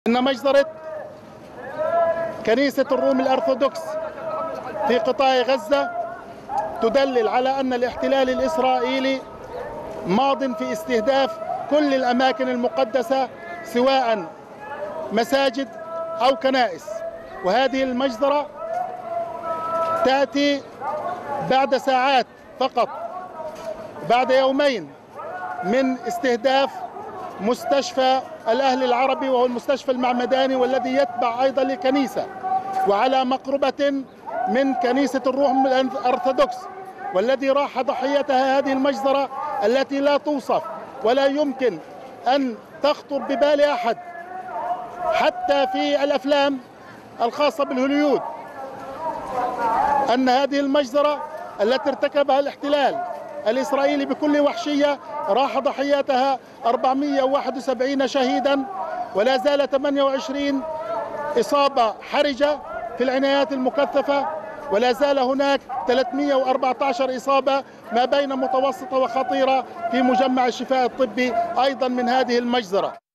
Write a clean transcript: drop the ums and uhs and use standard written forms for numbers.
إن مجزرة كنيسة الروم الأرثوذكس في قطاع غزة تدلل على أن الاحتلال الإسرائيلي ماض في استهداف كل الأماكن المقدسة سواء مساجد أو كنائس، وهذه المجزرة تأتي بعد ساعات فقط، بعد يومين من استهداف مستشفى الأهلي العربي وهو المستشفى المعمداني والذي يتبع أيضا لكنيسة، وعلى مقربة من كنيسة الروم الأرثوذكس، والذي راح ضحيتها هذه المجزرة التي لا توصف ولا يمكن أن تخطر ببال أحد حتى في الأفلام الخاصة بالهوليود، أن هذه المجزرة التي ارتكبها الاحتلال الإسرائيلي بكل وحشية راح ضحيتها 471 شهيدا، ولا زال 28 إصابة حرجة في العنايات المكثفة، ولا زال هناك 314 إصابة ما بين متوسطة وخطيرة في مجمع الشفاء الطبي أيضا من هذه المجزرة.